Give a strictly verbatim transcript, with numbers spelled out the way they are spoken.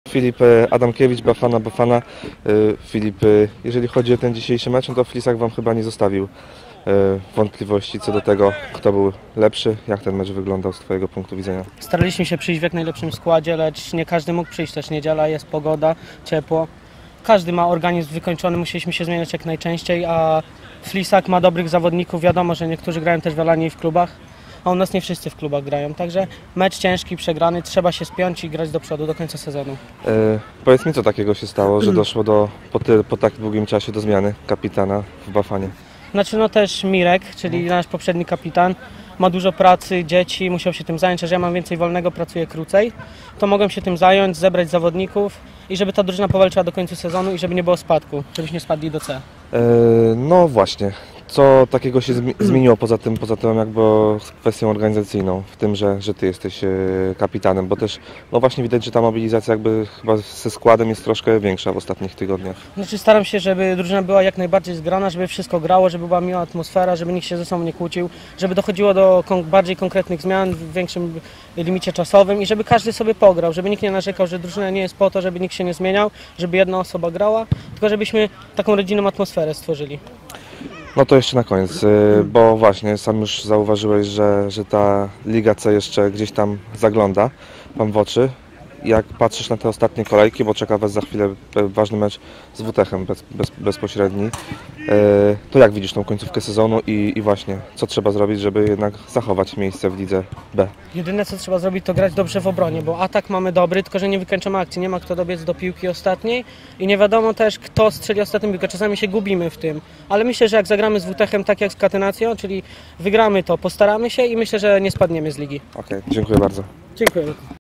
Filip Adamkiewicz, Bafana, Bafana. Filip, jeżeli chodzi o ten dzisiejszy mecz, no to Flisak Wam chyba nie zostawił wątpliwości co do tego, kto był lepszy, jak ten mecz wyglądał z Twojego punktu widzenia. Staraliśmy się przyjść w jak najlepszym składzie, lecz nie każdy mógł przyjść, też niedziela, jest pogoda, ciepło. Każdy ma organizm wykończony, musieliśmy się zmieniać jak najczęściej, a Flisak ma dobrych zawodników, wiadomo, że niektórzy grają też w Elanii i w klubach, a u nas nie wszyscy w klubach grają, także mecz ciężki, przegrany, trzeba się spiąć i grać do przodu do końca sezonu. E, powiedz mi, co takiego się stało, że doszło do, po, ty, po tak długim czasie do zmiany kapitana w Bafanie? Znaczy no też Mirek, czyli nasz poprzedni kapitan, ma dużo pracy, dzieci, musiał się tym zająć, że ja mam więcej wolnego, pracuję krócej, to mogłem się tym zająć, zebrać zawodników i żeby ta drużyna powalczyła do końca sezonu i żeby nie było spadku, żebyśmy spadli do C. E, no właśnie, co takiego się zmieniło poza tym, poza tym jakby kwestią organizacyjną, w tym, że, że Ty jesteś kapitanem, bo też no właśnie widać, że ta mobilizacja jakby chyba ze składem jest troszkę większa w ostatnich tygodniach. Znaczy staram się, żeby drużyna była jak najbardziej zgrana, żeby wszystko grało, żeby była miła atmosfera, żeby nikt się ze sobą nie kłócił, żeby dochodziło do kon- bardziej konkretnych zmian w większym limicie czasowym i żeby każdy sobie pograł, żeby nikt nie narzekał, że drużyna nie jest po to, żeby nikt się nie zmieniał, żeby jedna osoba grała, tylko żebyśmy taką rodzinną atmosferę stworzyli. No to jeszcze na koniec, bo właśnie sam już zauważyłeś, że, że ta Liga C jeszcze gdzieś tam zagląda Wam w oczy. Jak patrzysz na te ostatnie kolejki, bo czeka Was za chwilę ważny mecz z W T H-em bez, bez, bezpośredni, to jak widzisz tą końcówkę sezonu i, i właśnie co trzeba zrobić, żeby jednak zachować miejsce w Lidze B? Jedyne co trzeba zrobić to grać dobrze w obronie, bo atak mamy dobry, tylko że nie wykończamy akcji, nie ma kto dobiec do piłki ostatniej i nie wiadomo też kto strzeli ostatnią piłkę, czasami się gubimy w tym, ale myślę, że jak zagramy z W T H-em tak jak z Katynacją, czyli wygramy to, postaramy się i myślę, że nie spadniemy z ligi. Okej, dziękuję bardzo. Dziękuję.